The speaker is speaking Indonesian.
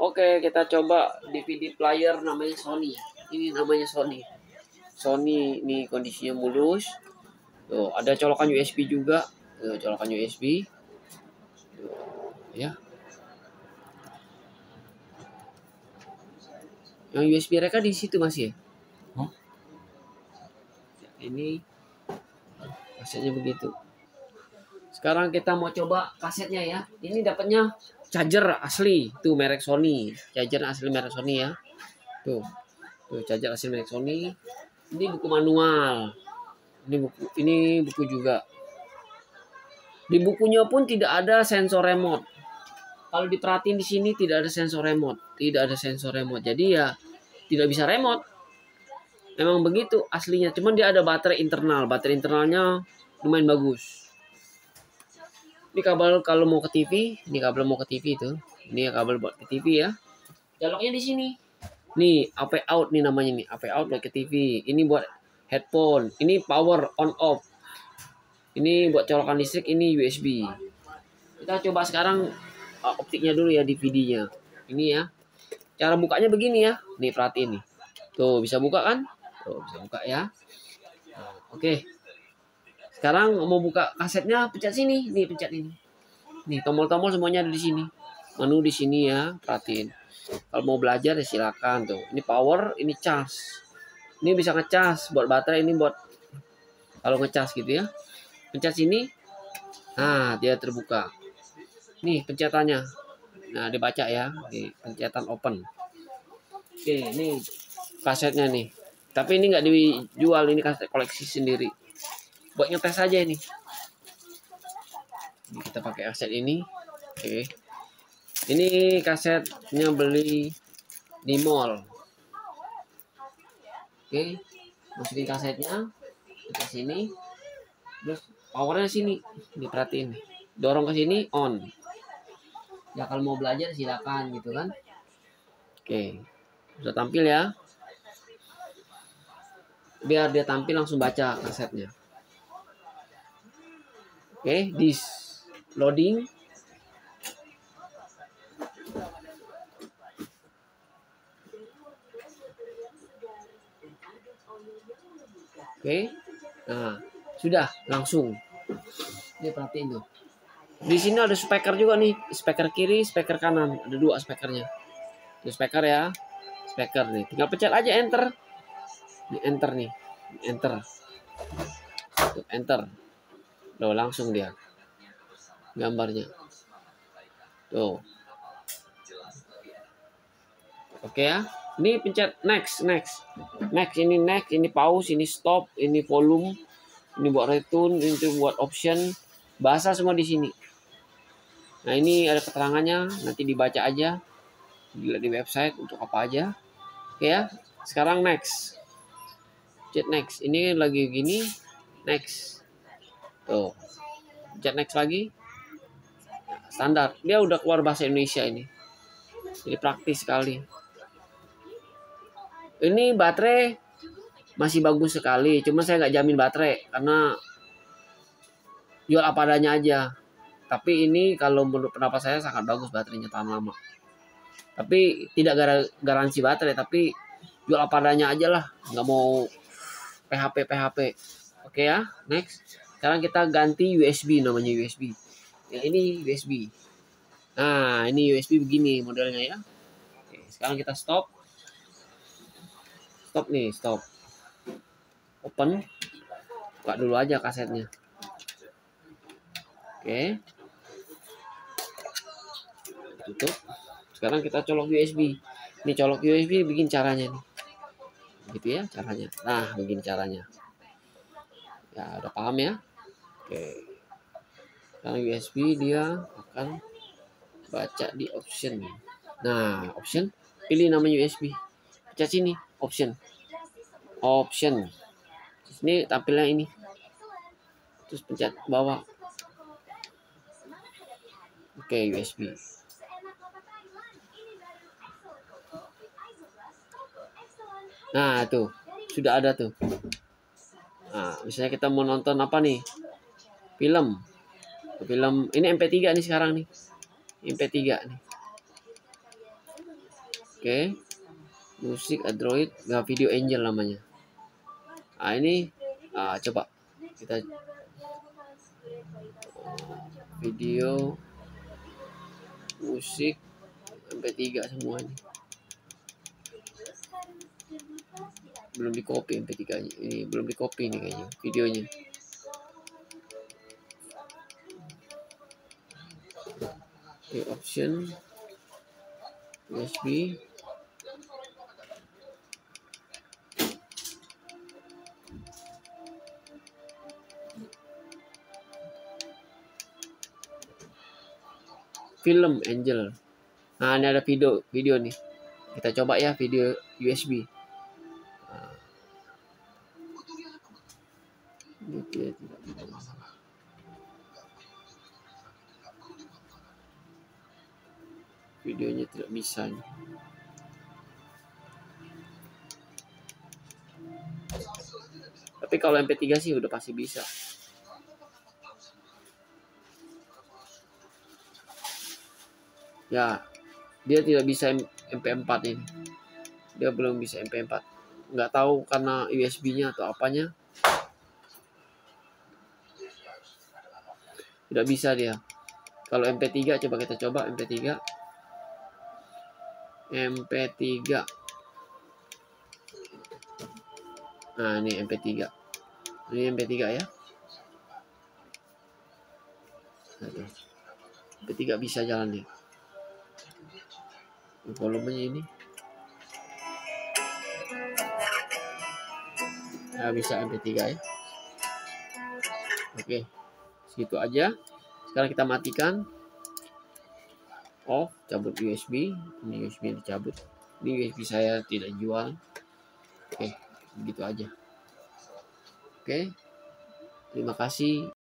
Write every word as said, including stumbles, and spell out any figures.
Oke, kita coba D V D player namanya Sony. Ini namanya Sony. Sony ini kondisinya mulus. Tuh, ada colokan U S B juga. Tuh, colokan U S B. Tuh, ya. Yang U S B mereka di situ masih ya? Huh? Ini kasetnya begitu. Sekarang kita mau coba kasetnya ya. Ini dapatnya charger asli, tuh merek Sony. Charger asli merek Sony ya. Tuh. Tuh charger asli merek Sony. Ini buku manual. Ini buku ini buku juga. Di bukunya pun tidak ada sensor remote. Kalau diperhatiin di sini tidak ada sensor remote, tidak ada sensor remote. Jadi ya tidak bisa remote. Memang begitu aslinya. Cuman dia ada baterai internal. Baterai internalnya lumayan bagus. Ini kabel kalau mau ke T V, ini kabel mau ke T V itu. Ini kabel buat ke T V ya. Jaloknya di sini. Nih, A P out nih namanya nih, A P out buat ke T V. Ini buat headphone. Ini power on off. Ini buat colokan listrik, ini U S B. Kita coba sekarang uh, optiknya dulu ya D V D-nya. Ini ya. Cara bukanya begini ya. Nih perhatiin nih. Tuh bisa buka kan? Tuh bisa buka ya. Nah, oke. Okay. Sekarang mau buka kasetnya pencet sini. Nih pencet ini. Nih tombol-tombol semuanya ada di sini. Menu di sini ya. Perhatiin. Kalau mau belajar ya silakan tuh. Ini power, ini charge. Ini bisa ngecas buat baterai, ini buat kalau ngecas gitu ya. Pencet sini. Nah, dia terbuka. Nih pencetannya. Nah, dibaca ya. Nih, pencetan open. Oke, ini kasetnya nih. Tapi ini nggak dijual, ini kaset koleksi sendiri. Buat ngetes aja ini. Ini kita pakai kaset ini. Oke. Ini kasetnya beli di mall. Oke. Masukin kasetnya ke sini. Terus powernya sini, diperhatiin. Dorong ke sini on. Ya kalau mau belajar silakan gitu kan. Oke. Sudah tampil ya. Biar dia tampil langsung baca kasetnya. Oke, this loading. Oke. Nah, sudah langsung. Ini perhatiin tuh. Di sini ada speaker juga nih, speaker kiri, speaker kanan, ada dua speakernya. Ini speaker ya, speaker nih. Tinggal pencet aja enter. Ini enter nih, enter. Tuh, enter. Loh, langsung dia gambarnya. Tuh. Oke ya. Ini pencet next, next. Next ini next, ini pause, ini stop, ini volume, ini buat retune, ini buat option. Bahasa semua di sini. Nah, ini ada keterangannya, nanti dibaca aja. Dilihat di website untuk apa aja. Oke ya. Sekarang next. Pencet next. Ini lagi gini, next. Tuh. Pencet next lagi. Standar. Dia udah keluar bahasa Indonesia ini. Jadi praktis sekali. Ini baterai masih bagus sekali. Cuma saya nggak jamin baterai karena jual apa adanya aja. Tapi ini kalau menurut pendapat saya sangat bagus baterainya, tahan lama. Tapi tidak garansi baterai, tapi jual apa adanya aja lah. Nggak mau P H P P H P. Oke ya, next. Sekarang kita ganti U S B, namanya U S B. Yang ini U S B. Nah, ini U S B begini modelnya ya. Oke, sekarang kita stop. Stop nih, stop. Open. Buka dulu aja kasetnya. Oke. Tutup. Sekarang kita colok U S B. Ini colok U S B bikin caranya nih. Gitu ya caranya. Nah, begini caranya. Ya, udah paham ya? Oke. Sekarang U S B dia akan baca di option. Nah, option, pilih namanya U S B. Pencet sini, option. Option. Ini tampilnya ini. Terus pencet bawah. Oke, U S B. Nah, tuh. Sudah ada tuh. Nah, misalnya kita mau nonton apa nih? Film. Film ini M P tiga nih sekarang nih. M P tiga nih. Oke, musik Android, nggak Video Angel namanya. Nah ini, ah, coba kita video, musik, M P tiga semua ini. Belum di copy M P tiga nya ini, belum di copy nih kayaknya videonya. Oke, option U S B, film Angel. Nah ini ada video video nih, kita coba ya video U S B. Nah, ini dia tidak bisa. Videonya tidak bisa nih. Tapi kalau M P tiga sih udah pasti bisa. Ya, dia tidak bisa M P empat ini. Dia belum bisa M P empat. Nggak tahu karena U S B-nya atau apanya. Tidak bisa dia. Kalau M P tiga, coba kita coba M P tiga. M P tiga. Nah, ini M P tiga. Ini M P tiga ya. M P tiga bisa jalan dia. Volumenya ini. Nah, bisa M P tiga ya. Oke. Segitu aja. Sekarang kita matikan. Off, cabut U S B. Ini U S B dicabut. Ini U S B saya tidak jual. Oke, begitu aja. Oke. Terima kasih.